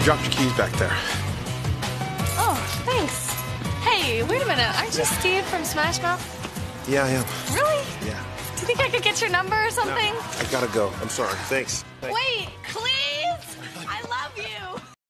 dropped your keys back there. Oh, thanks. Hey, wait a minute. Aren't you Steve from Smash Mouth? Yeah, I am. Really? Yeah. Do you think I could get your number or something? No, I gotta go. I'm sorry. Thanks. Wait!